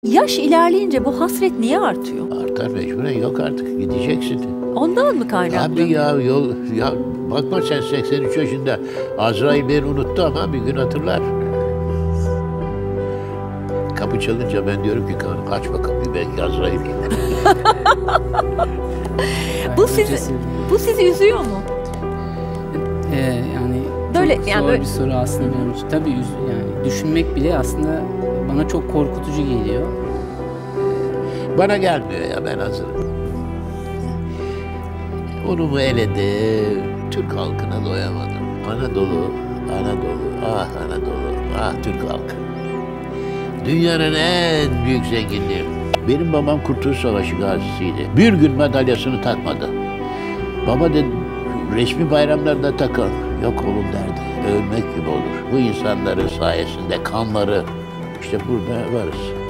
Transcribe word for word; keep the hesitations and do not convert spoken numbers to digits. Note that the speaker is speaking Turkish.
Yaş ilerleyince bu hasret niye artıyor? Artar mecburen, yok artık, gideceksin. Ondan mı kaynaklı? Abi ya yol, ya bakma sen seksen üç yaşında, Azrail beni unuttu ama bir gün hatırlar. Kapı çalınca ben diyorum ki aç bakalım, belki Azrail gelir. bu sizi, bu sizi üzüyor mu? Ee, yani böyle çok yani zor böyle... bir soru aslında benim için. Tabii yani düşünmek bile aslında bana çok korkutucu geliyor. Bana gelmiyor ya, ben hazırım. Unumu eledi, Türk halkına doyamadım. Anadolu, Anadolu, ah Anadolu, ah Türk halkı. Dünyanın en büyük zenginliği. Benim babam Kurtuluş Savaşı gazisiydi. Bir gün madalyasını takmadı. Baba dedi, resmi bayramlarda takın. Yok oğlum derdi, ölmek gibi olur. Bu insanların sayesinde kanları, işte burada varız.